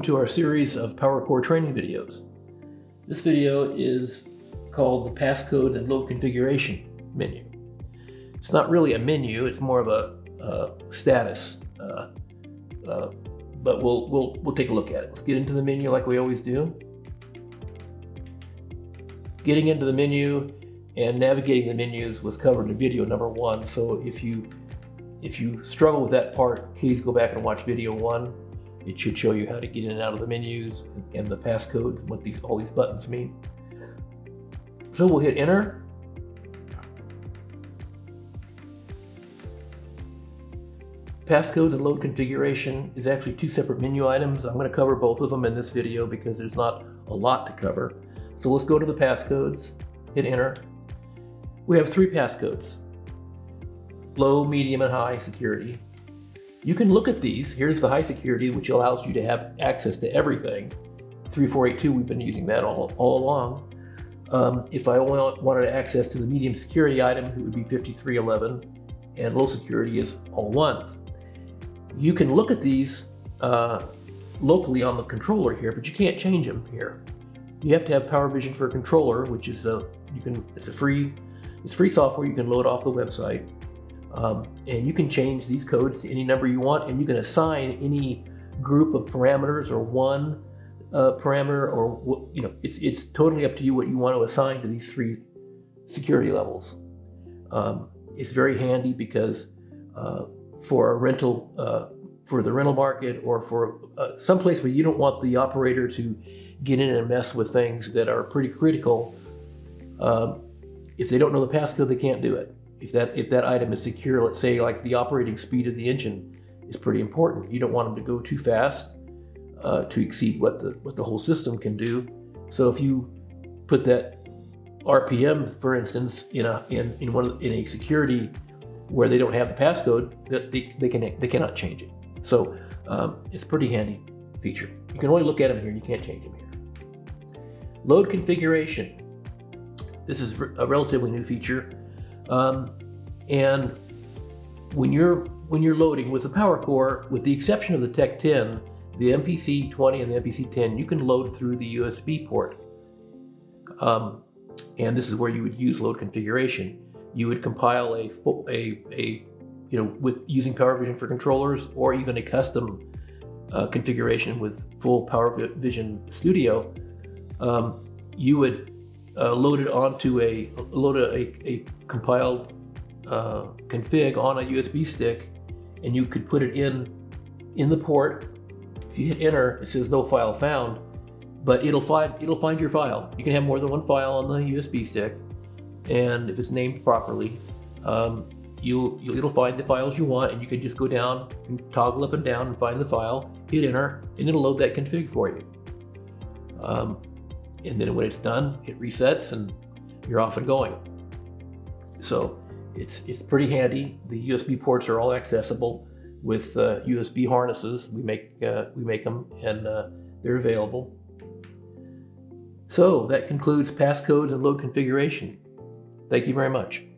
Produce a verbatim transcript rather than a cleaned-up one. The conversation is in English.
to our series of PowerCore training videos. This video is called the Passcodes and Load Configuration menu. It's not really a menu, it's more of a uh, status, uh, uh, but we'll, we'll, we'll take a look at it. Let's get into the menu like we always do. Getting into the menu and navigating the menus was covered in video number one, so if you, if you struggle with that part, please go back and watch video one. It should show you how to get in and out of the menus and the passcodes and what these, all these buttons mean. So we'll hit enter. Passcode and load configuration is actually two separate menu items. I'm going to cover both of them in this video because there's not a lot to cover. So let's go to the passcodes, hit enter. We have three passcodes: low, medium, and high security. You can look at these. Here's the high security, which allows you to have access to everything. three four eight two, we've been using that all, all along. Um, if I wanted access to the medium security items, it would be fifty-three eleven, and low security is all ones. You can look at these uh, locally on the controller here, but you can't change them here. You have to have PowerVision for a controller, which is a you can it's a free it's free software you can load off the website. Um, and you can change these codes to any number you want, and you can assign any group of parameters or one uh, parameter, or you know, it's it's totally up to you what you want to assign to these three security levels. Um, it's very handy because uh, for a rental, uh, for the rental market, or for uh, someplace where you don't want the operator to get in and mess with things that are pretty critical. Um, if they don't know the passcode, they can't do it. If that, if that item is secure, let's say like the operating speed of the engine is pretty important. You don't want them to go too fast uh, to exceed what the, what the whole system can do. So if you put that R P M, for instance, in a, in, in, one, in a security where they don't have the passcode, they, they, can, they cannot change it. So um, it's a pretty handy feature. You can only look at them here, you can't change them here. Load configuration. This is a relatively new feature. Um, and when you're when you're loading with the PowerCore, with the exception of the Tech ten, the M P C twenty and the M P C ten, you can load through the U S B port. Um, and this is where you would use load configuration. You would compile a a a you know with using PowerVision for controllers, or even a custom uh, configuration with full PowerVision Studio. Um, you would Uh, loaded onto a load a, a compiled uh, config on a U S B stick, and you could put it in in the port. If you hit enter, it says no file found, but it'll find it'll find your file. You can have more than one file on the U S B stick, and if it's named properly, um, you'll, you'll it'll find the files you want, and you can just go down and toggle up and down and find the file, hit enter, and it'll load that config for you. Um, And then when it's done, it resets and you're off and going. So it's it's pretty handy. The U S B ports are all accessible with uh, U S B harnesses. We make uh, we make them, and uh, they're available. So that concludes passcodes and load configuration. Thank you very much.